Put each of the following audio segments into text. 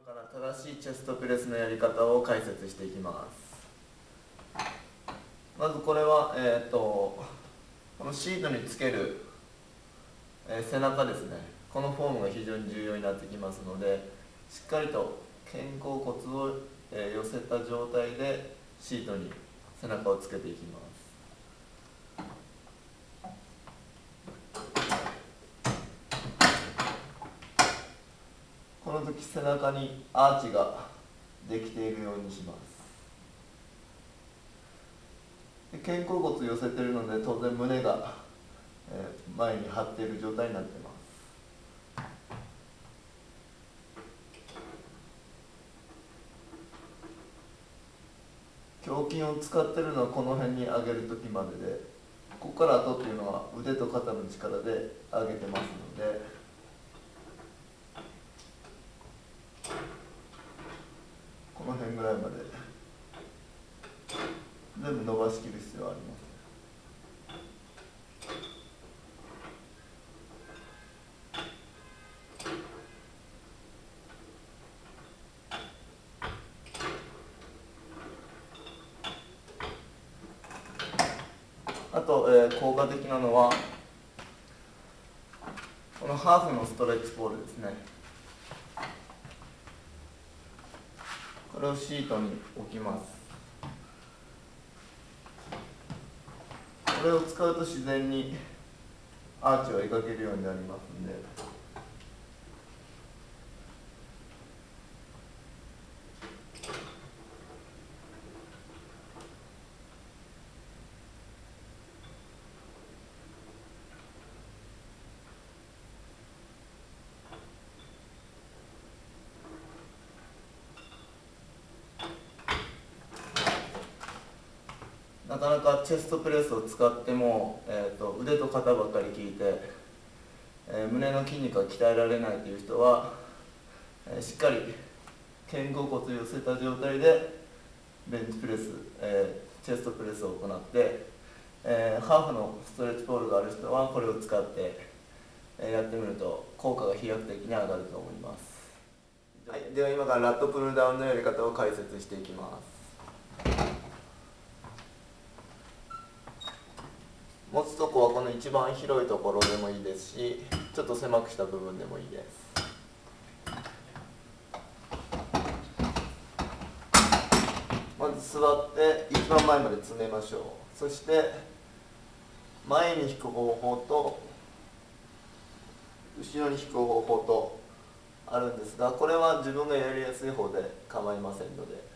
から正しいチェストプレスのやり方を解説していきます。まずこれは、このシートにつける、背中ですね。このフォームが非常に重要になってきますので、しっかりと肩甲骨を、寄せた状態でシートに背中をつけていきます。この時背中にアーチができているようにします。で肩甲骨を寄せているので当然胸が、前に張っている状態になっています。胸筋を使っているのはこの辺に上げる時までで、ここから後っていうのは腕と肩の力で上げてますので、この辺ぐらいまで全部伸ばしきる必要はあります。あと、効果的なのはこのハーフのストレッチポールですね。これをシートに置きます。これを使うと自然にアーチを描けるようになりますので、なかなかチェストプレスを使っても、腕と肩ばっかり効いて、胸の筋肉が鍛えられないという人は、しっかり肩甲骨を寄せた状態でベンチプレス、チェストプレスを行って、ハーフのストレッチポールがある人はこれを使って、やってみると効果が飛躍的に上がると思います。はい、では今からラットプルダウンのやり方を解説していきます。持つとこはこの一番広いところでもいいですし、ちょっと狭くした部分でもいいです。まず座って一番前まで詰めましょう。そして前に引く方法と後ろに引く方法とあるんですが、これは自分がやりやすい方で構いませんので、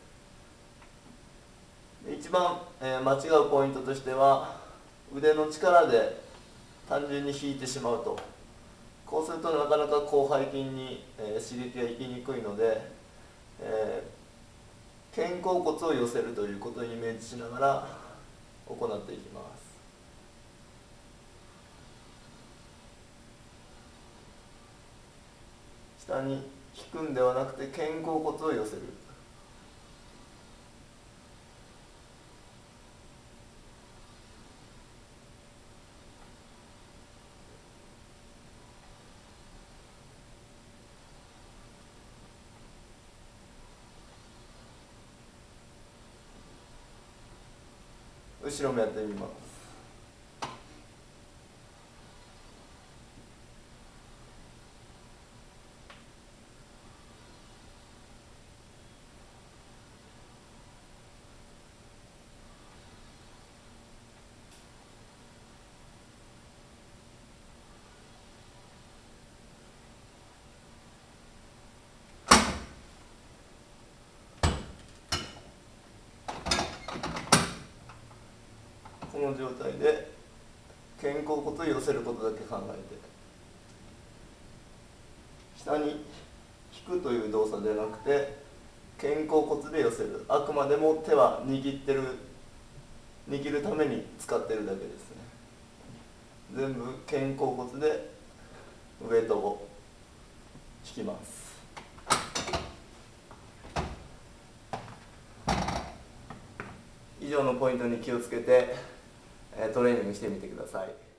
一番間違うポイントとしては、腕の力で単純に引いてしまうと、こうするとなかなか広背筋に刺激がいきにくいので、肩甲骨を寄せるということをイメージしながら行っていきます。下に引くんではなくて肩甲骨を寄せる。後ろもやってみます。この状態で肩甲骨を寄せることだけ考えて、下に引くという動作ではなくて肩甲骨で寄せる。あくまでも手は握るために使ってるだけですね。全部肩甲骨でウエイトを引きます。以上のポイントに気をつけてトレーニングしてみてください。